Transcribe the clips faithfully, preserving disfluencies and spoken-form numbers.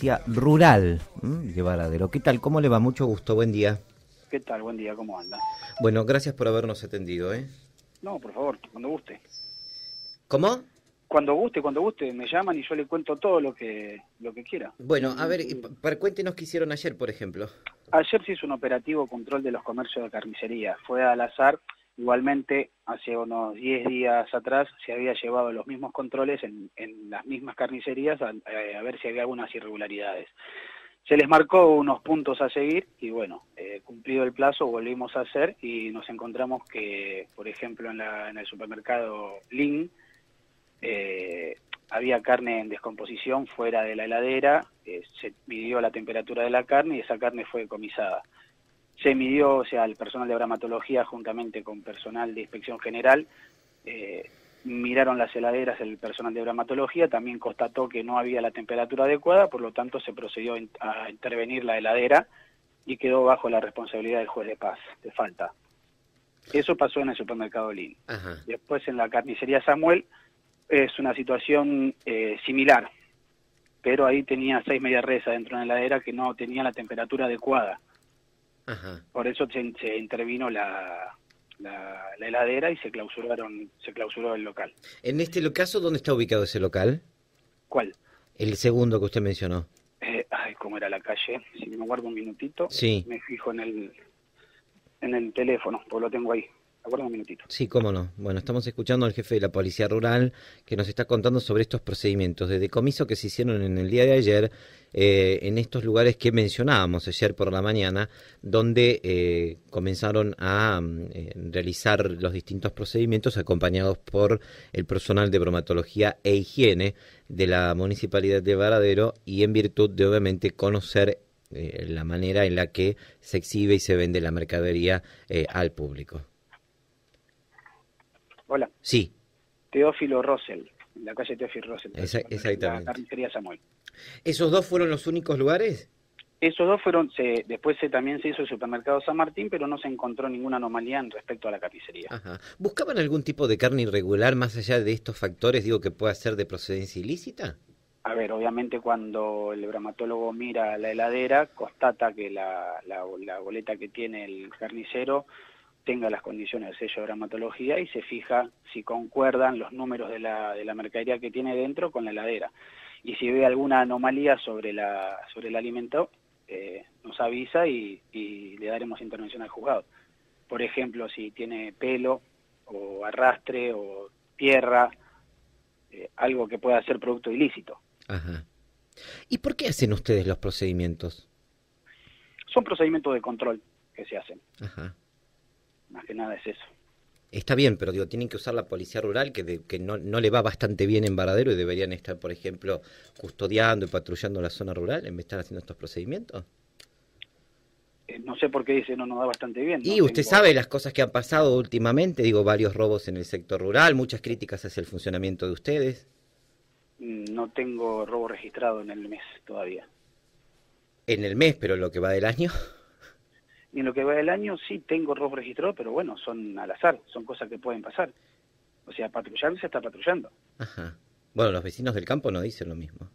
Policía Rural ¿m? de Varadero. ¿Qué tal? ¿Cómo le va? Mucho gusto, buen día. ¿Qué tal? Buen día, ¿cómo anda? Bueno, gracias por habernos atendido, ¿eh? No, por favor, cuando guste. ¿Cómo? Cuando guste, cuando guste, me llaman y yo le cuento todo lo que lo que quiera. Bueno, a ver, para, cuéntenos qué hicieron ayer, por ejemplo. Ayer se hizo un operativo control de los comercios de carnicería. Fue al azar. Igualmente, hace unos diez días atrás se había llevado los mismos controles en, en las mismas carnicerías a, a ver si había algunas irregularidades. Se les marcó unos puntos a seguir y bueno, eh, cumplido el plazo volvimos a hacer y nos encontramos que, por ejemplo, en, la, en el supermercado Lin, eh, había carne en descomposición fuera de la heladera, eh, se midió la temperatura de la carne y esa carne fue decomisada. Se midió, o sea, el personal de bromatología juntamente con personal de inspección general, eh, miraron las heladeras, el personal de bromatología también constató que no había la temperatura adecuada, por lo tanto se procedió a intervenir la heladera y quedó bajo la responsabilidad del juez de paz, de falta. Eso pasó en el supermercado Lin. Ajá. Después en la carnicería Samuel es una situación eh, similar, pero ahí tenía seis medias res adentro de la heladera que no tenía la temperatura adecuada. Ajá. Por eso se, se intervino la, la, la heladera y se clausuraron, se clausuró el local. En este caso, ¿dónde está ubicado ese local? ¿Cuál? El segundo que usted mencionó. Eh, ay, ¿cómo era la calle? Si me guardo un minutito, Sí. me fijo en el en el teléfono, pues lo tengo ahí. Aguardo un minutito. Sí, cómo no. Bueno, estamos escuchando al jefe de la Policía Rural que nos está contando sobre estos procedimientos de decomiso que se hicieron en el día de ayer eh, en estos lugares que mencionábamos ayer por la mañana, donde eh, comenzaron a eh, realizar los distintos procedimientos acompañados por el personal de bromatología e higiene de la Municipalidad de Varadero y en virtud de, obviamente, conocer eh, la manera en la que se exhibe y se vende la mercadería eh, al público. Hola. Sí. Teófilo Rosell, en la calle Teófilo Rosell. Esa, exactamente. La carnicería Samuel. ¿Esos dos fueron los únicos lugares? Esos dos fueron, se, después se, también se hizo el supermercado San Martín, pero no se encontró ninguna anomalía en respecto a la carnicería. Ajá. ¿Buscaban algún tipo de carne irregular más allá de estos factores, digo, que pueda ser de procedencia ilícita? A ver, obviamente cuando el bromatólogo mira la heladera, constata que la, la, la boleta que tiene el carnicero tenga las condiciones del sello de bromatología y se fija si concuerdan los números de la, de la mercadería que tiene dentro con la heladera. Y si ve alguna anomalía sobre, la, sobre el alimento, eh, nos avisa y, y le daremos intervención al juzgado. Por ejemplo, si tiene pelo o arrastre o tierra, eh, algo que pueda ser producto ilícito. Ajá. ¿Y por qué hacen ustedes los procedimientos? Son procedimientos de control que se hacen. Ajá. Más que nada es eso. Está bien, pero digo, tienen que usar la Policía Rural, que, de, que no, no le va bastante bien en Varadero y deberían estar, por ejemplo, custodiando y patrullando la zona rural en vez de estar haciendo estos procedimientos. Eh, no sé por qué dice no nos da bastante bien. Y no usted tengo... sabe las cosas que han pasado últimamente, digo, varios robos en el sector rural, muchas críticas hacia el funcionamiento de ustedes. No tengo robo registrado en el mes todavía. En el mes, pero lo que va del año... Y en lo que va del año sí tengo robo registrado, pero bueno, son al azar, son cosas que pueden pasar. O sea, patrullar se está patrullando. Ajá. Bueno, los vecinos del campo no dicen lo mismo.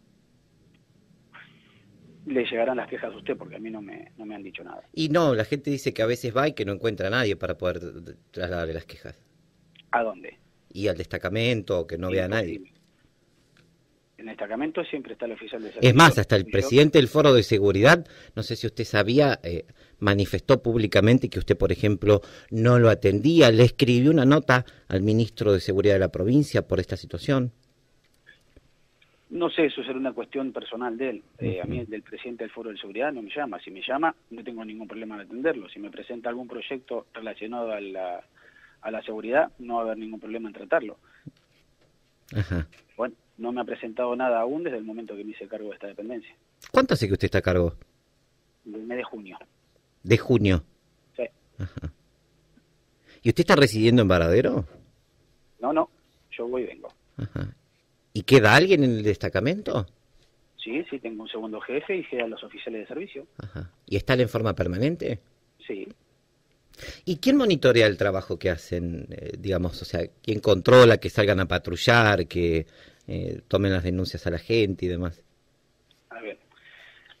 Le llegarán las quejas a usted porque a mí no me, no me han dicho nada. Y no, la gente dice que a veces va y que no encuentra a nadie para poder trasladarle las quejas. ¿A dónde? Y al destacamento, o que no vea a nadie. En el destacamento siempre está el oficial de servicio. Es más, hasta el presidente del Foro de Seguridad, no sé si usted sabía, eh, manifestó públicamente que usted, por ejemplo, no lo atendía. Le escribió una nota al ministro de Seguridad de la provincia por esta situación. No sé, eso será una cuestión personal de él. Eh, Uh-huh. A mí, del presidente del Foro de Seguridad, no me llama. Si me llama, no tengo ningún problema en atenderlo. Si me presenta algún proyecto relacionado a la, a la seguridad, no va a haber ningún problema en tratarlo. Ajá. Bueno, no me ha presentado nada aún desde el momento que me hice cargo de esta dependencia. ¿Cuánto hace que usted está a cargo? Del mes de junio. De junio. Sí. Ajá. ¿Y usted está residiendo en Varadero? No, no, yo voy y vengo. Ajá. ¿Y queda alguien en el destacamento? Sí, sí, tengo un segundo jefe y quedan los oficiales de servicio. Ajá. ¿Y está en forma permanente? Sí. ¿Y quién monitorea el trabajo que hacen, eh, digamos, o sea, quién controla que salgan a patrullar, que eh, tomen las denuncias a la gente y demás? A ver,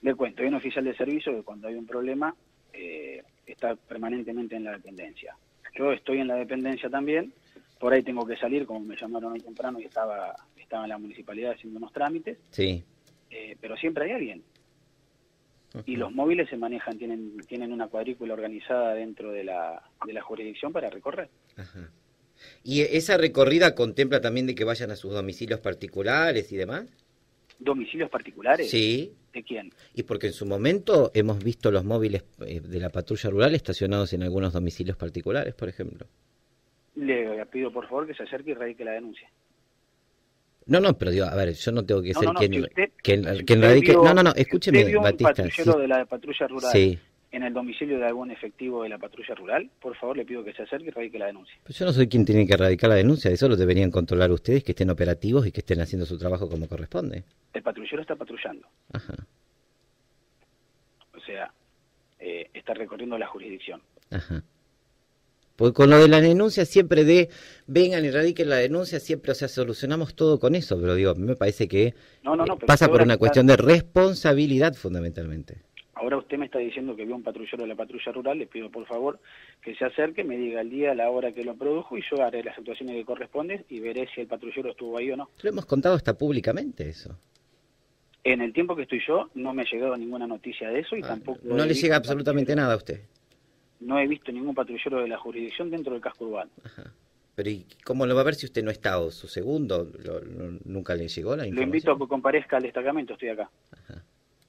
Le cuento, hay un oficial de servicio que cuando hay un problema eh, está permanentemente en la dependencia. Yo estoy en la dependencia también, por ahí tengo que salir, como me llamaron hoy temprano y estaba, estaba en la municipalidad haciendo unos trámites, Sí. eh, pero siempre hay alguien. Uh-huh. Y los móviles se manejan, tienen tienen una cuadrícula organizada dentro de la, de la jurisdicción para recorrer. Ajá. ¿Y esa recorrida contempla también de que vayan a sus domicilios particulares y demás? ¿Domicilios particulares? Sí. ¿De quién? Y porque en su momento hemos visto los móviles eh, de la patrulla rural estacionados en algunos domicilios particulares, por ejemplo. Le pido por favor que se acerque y radique la denuncia. No, no, pero digo, a ver, yo no tengo que No, ser no, no, quien, si usted- quien, si quien usted radique... vio- No, no, no, si escúcheme, usted vio un Batista. patrullero sí. de la patrulla rural Sí. en el domicilio de algún efectivo de la patrulla rural, por favor le pido que se acerque y radique la denuncia. Pues yo no soy quien tiene que erradicar la denuncia, eso lo deberían controlar ustedes, que estén operativos y que estén haciendo su trabajo como corresponde. El patrullero está patrullando, Ajá, o sea, eh, está recorriendo la jurisdicción. ajá. Porque con lo de la denuncia siempre de, vengan y radiquen la denuncia, siempre, o sea, solucionamos todo con eso, pero digo, a mí me parece que No, no, no, eh, pero pasa usted por ahora una está- cuestión de responsabilidad fundamentalmente. Ahora usted me está diciendo que vio un patrullero de la patrulla rural, le pido por favor que se acerque, me diga el día, la hora que lo produjo y yo haré las actuaciones que corresponden y veré si el patrullero estuvo ahí o no. Lo hemos contado hasta públicamente eso. En el tiempo que estoy yo no me ha llegado ninguna noticia de eso y Ah, tampoco... no he le visto llega un absolutamente patrullero- nada a usted. No he visto ningún patrullero de la jurisdicción dentro del casco urbano. Ajá. Pero ¿y cómo lo va a ver si usted no está o su segundo? Lo- lo- ¿Nunca le llegó la Lo información? invito a que comparezca al destacamento, estoy acá. Ajá.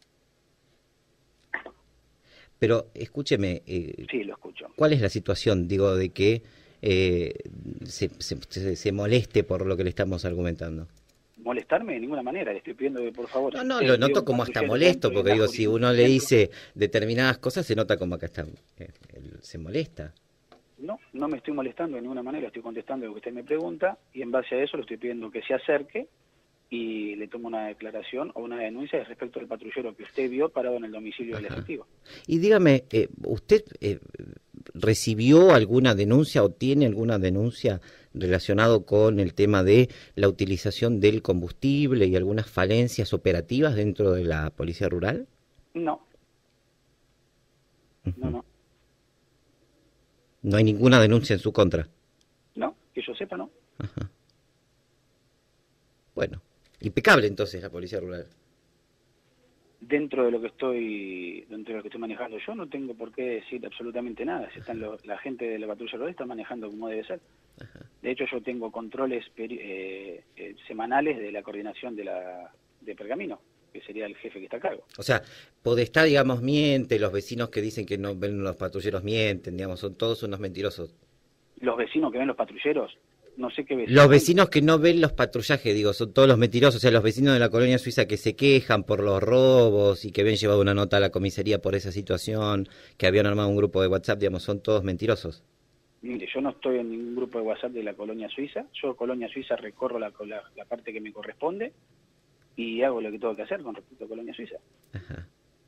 Pero escúcheme, eh, Sí, lo escucho. ¿cuál es la situación, digo, de que eh, se, se, se- se moleste por lo que le estamos argumentando? Molestarme de ninguna manera, le estoy pidiendo que por favor... No, no, si lo usted vio noto un como hasta patrullero molesto, dentro de porque la digo, si uno le jurisdicción, dice determinadas cosas, se nota como acá está, eh, él se molesta. No, no me estoy molestando de ninguna manera, estoy contestando lo que usted me pregunta y en base a eso le estoy pidiendo que se acerque y le tomo una declaración o una denuncia respecto al patrullero que usted vio parado en el domicilio del Ajá. efectivo. Y dígame, eh, ¿usted eh, recibió alguna denuncia o tiene alguna denuncia relacionado con el tema de la utilización del combustible y algunas falencias operativas dentro de la policía rural? No, Ujú. no, no, No hay ninguna denuncia en su contra. no, que yo sepa no. Ajá. Bueno, impecable entonces la policía rural. Dentro de lo que estoy dentro de lo que estoy manejando yo no tengo por qué decir absolutamente nada. Si están los- la gente de la patrulla rural está manejando como debe ser. Ajá. De hecho yo tengo controles peri- eh, eh, semanales de la coordinación de la de Pergamino, que sería el jefe que está a cargo. O sea, Podestá, digamos, miente, los vecinos que dicen que no ven los patrulleros mienten, digamos, son todos unos mentirosos. Los vecinos que ven los patrulleros, no sé qué vecinos. Los vecinos que no ven los patrullajes, digo, son todos los mentirosos, o sea, los vecinos de la colonia suiza que se quejan por los robos y que habían llevado una nota a la comisaría por esa situación, que habían armado un grupo de WhatsApp, digamos, son todos mentirosos. Mire, yo no estoy en ningún grupo de WhatsApp de la colonia suiza. Yo, colonia suiza, recorro la, la, la parte que me corresponde y hago lo que tengo que hacer con respecto a colonia suiza. Ajá.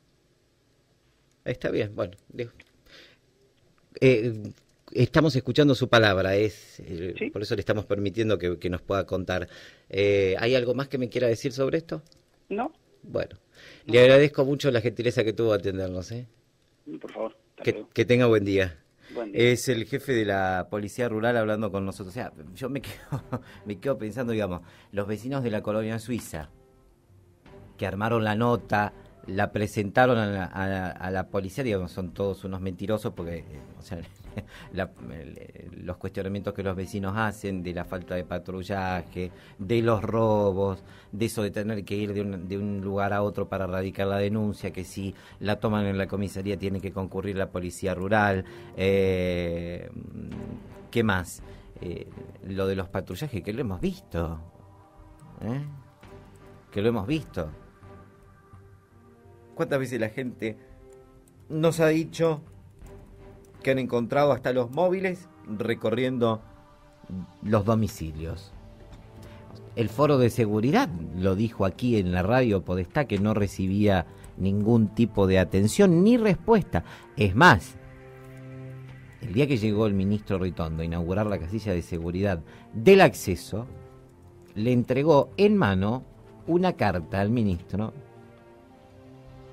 Está bien, bueno, digo. Eh, estamos escuchando su palabra, es eh, Sí. por eso le estamos permitiendo que, que nos pueda contar. Eh, ¿Hay algo más que me quiera decir sobre esto? No, Bueno, le agradezco mucho la gentileza que tuvo a atendernos, ¿eh? por favor. Hasta Que, luego. que tenga buen día. Buen día. Es el jefe de la policía rural hablando con nosotros. O sea, yo me quedo, me quedo pensando, digamos, los vecinos de la colonia suiza que armaron la nota, la presentaron a la, a la, a la policía, digamos, son todos unos mentirosos porque, eh, o sea, la, el, los cuestionamientos que los vecinos hacen de la falta de patrullaje, de los robos, de eso de tener que ir de un, de un lugar a otro para radicar la denuncia, que si la toman en la comisaría tiene que concurrir la policía rural, eh, ¿qué más? Eh, lo de los patrullajes, que lo hemos visto, ¿eh? que lo hemos visto. ¿Cuántas veces la gente nos ha dicho que han encontrado hasta los móviles recorriendo los domicilios? El foro de seguridad lo dijo aquí en la radio Podestá, que no recibía ningún tipo de atención ni respuesta. Es más, el día que llegó el ministro Ritondo a inaugurar la casilla de seguridad del acceso, le entregó en mano una carta al ministro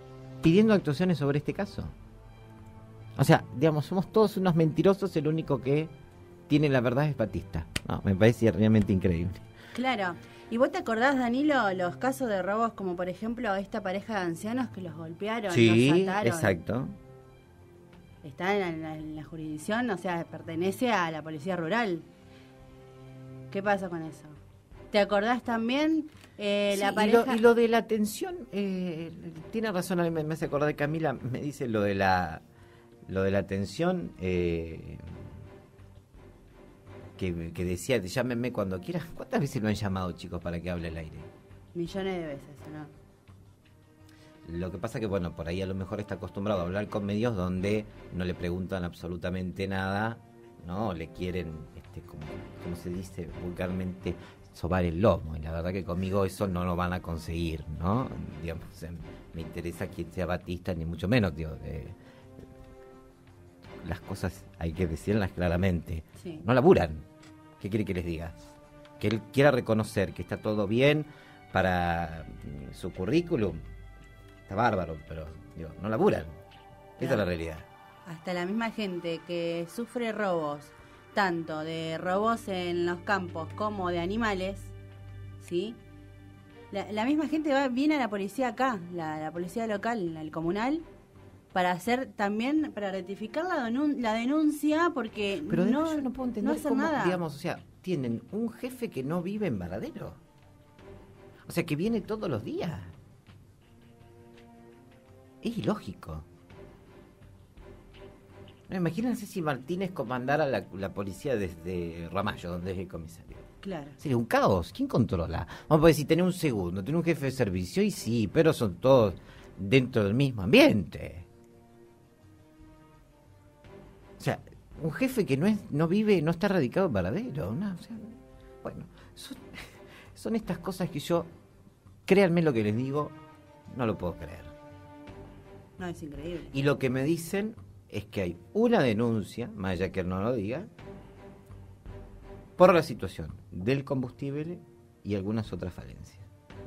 pidiendo actuaciones sobre este caso. O sea, digamos, somos todos unos mentirosos, el único que tiene la verdad es Batista. No, me parece realmente increíble. Claro. ¿Y vos te acordás, Danilo, los casos de robos como, por ejemplo, esta pareja de ancianos que los golpearon, sí, los mataron? Exacto. Está en la, en la jurisdicción, o sea, pertenece a la policía rural. ¿Qué pasa con eso? ¿Te acordás también eh, sí, la pareja? Y lo, y lo de la atención, eh, tiene razón, a mí me, me hace acordar, Camila me dice lo de la lo de la atención, eh, que, que decía, llámenme cuando quieras. ¿Cuántas veces lo han llamado, chicos, para que hable al aire? Millones de veces, ¿no? Lo que pasa que, bueno, por ahí a lo mejor está acostumbrado a hablar con medios donde no le preguntan absolutamente nada, ¿no? Le quieren, este, como, como se dice vulgarmente, sobar el lomo, y la verdad que conmigo eso no lo van a conseguir, ¿no? Digamos, o sea, me interesa quien sea Batista, ni mucho menos, digo, eh, las cosas hay que decirlas claramente. Sí. No laburan. ¿Qué quiere que les diga? Que él quiera reconocer que está todo bien para mm, su currículum, está bárbaro, pero digo, no laburan. Esa Claro. es la realidad. Hasta la misma gente que sufre robos, tanto de robos en los campos como de animales, ¿sí? La, la misma gente va, viene a la policía acá, la, la policía local, el comunal, para hacer también, para rectificar la, denun- la denuncia, porque Pero no, no, yo no puedo entender no hacen cómo, nada. digamos, o sea, tienen un jefe que no vive en Varadero. O sea, que viene todos los días. Es ilógico. No, imagínense si Martínez comandara la, la policía desde Ramallo, donde es el comisario. Claro. Sería un caos. ¿Quién controla? Vamos a decir, tener un segundo, tener un jefe de servicio, y sí, pero son todos dentro del mismo ambiente. O sea, un jefe que no es, no vive, no está radicado en Varadero, ¿no? O sea, bueno, son, son estas cosas que yo, créanme lo que les digo, no lo puedo creer. No, es increíble. Y lo que me dicen es que hay una denuncia, más allá que él no lo diga, por la situación del combustible y algunas otras falencias.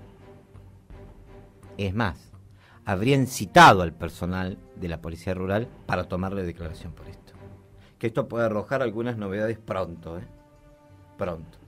Es más, habrían citado al personal de la Policía Rural para tomarle declaración por esto. Que esto puede arrojar algunas novedades pronto, ¿eh? Pronto.